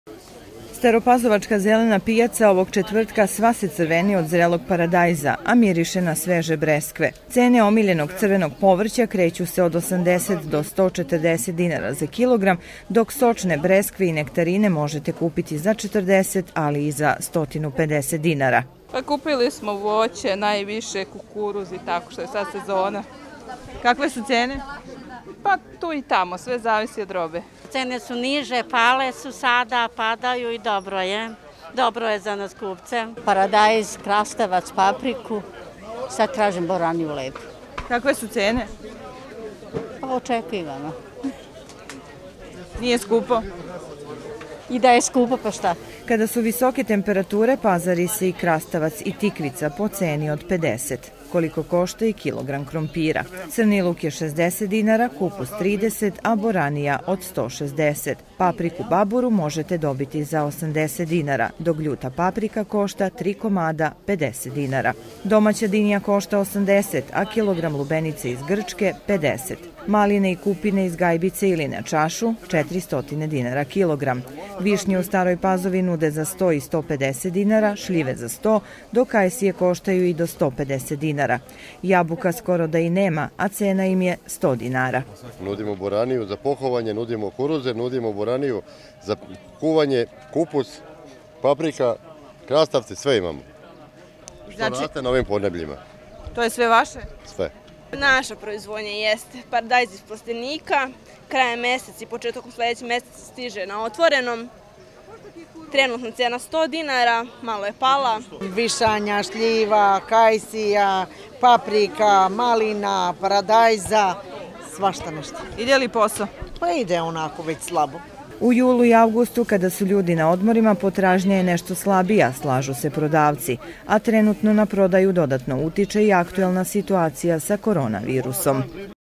Staropazovačka zelena pijaca ovog četvrtka sva se crveni od zrelog paradajza, a miriše na sveže breskve. Cene omiljenog crvenog povrća kreću se od 80 do 140 dinara za kilogram, dok sočne breskve i nektarine možete kupiti za 40, ali i za 150 dinara. Pa kupili smo voće, najviše kukuruz i tako što je sad sezona. Kakve su cene? Pa tu i tamo, sve zavisi od robe. Cene su niže, pale su sada, padaju i dobro je. Dobro je za nas kupce. Paradajz, krastavac, papriku, sad tražim boraniju lepu. Kakve su cene? Pa očekivano. Nije skupo? I da je skupo, pa šta? Kada su visoke temperature, pazari se i krastavac i tikvica po ceni od 50. Koliko košta i kilogram krompira. Crni luk je 60 dinara, kupus 30, a boranija od 160. Papriku baburu možete dobiti za 80 dinara, dok ljuta paprika košta 3 komada 50 dinara. Domaća dinija košta 80, a kilogram lubenice iz Grčke 50. Maline i kupine iz gajbice ili na čašu 400 dinara kilogram. Višnje u Staroj Pazovi nude za 100 i 150 dinara, šljive za 100, dok ajsije koštaju i do 150 dinara. Jabuka skoro da i nema, a cena im je 100 dinara. Nudimo boraniju za pohovanje, nudimo kuruze, nudimo boraniju za kuvanje, kupus, paprika, krastavci, sve imamo. Što raste na ovim podnebljima. To je sve vaše? Sve. Naša proizvodnja jeste paradajz iz plastenika, krajem meseca i početkom sljedećeg meseca stiže na otvorenom. Trenutna cena 100 dinara, malo je pala. Višanja, šljiva, kajsija, paprika, malina, paradajza, svašta nešto. Ide li posao? Pa ide onako već slabo. U julu i avgustu, kada su ljudi na odmorima, potražnja je nešto slabija, slažu se prodavci, a trenutno na prodaju dodatno utiče i aktuelna situacija sa koronavirusom.